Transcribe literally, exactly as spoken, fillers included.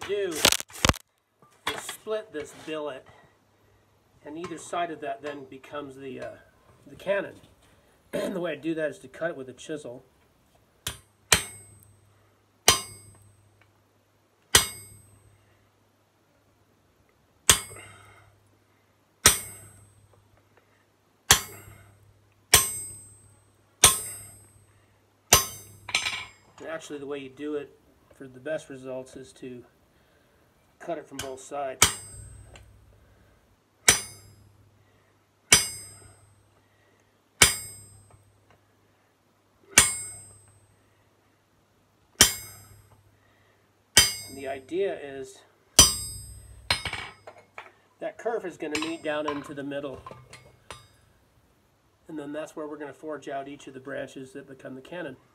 do is split this billet, and either side of that then becomes the, uh, the cannon. And the way I do that is to cut it with a chisel. And actually, the way you do it for the best results is to cut it from both sides. And the idea is that kerf is going to meet down into the middle, and then that's where we're going to forge out each of the branches that become the cannon.